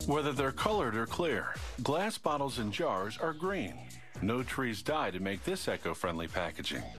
Whether they're colored or clear, glass bottles and jars are green. No trees die to make this eco-friendly packaging.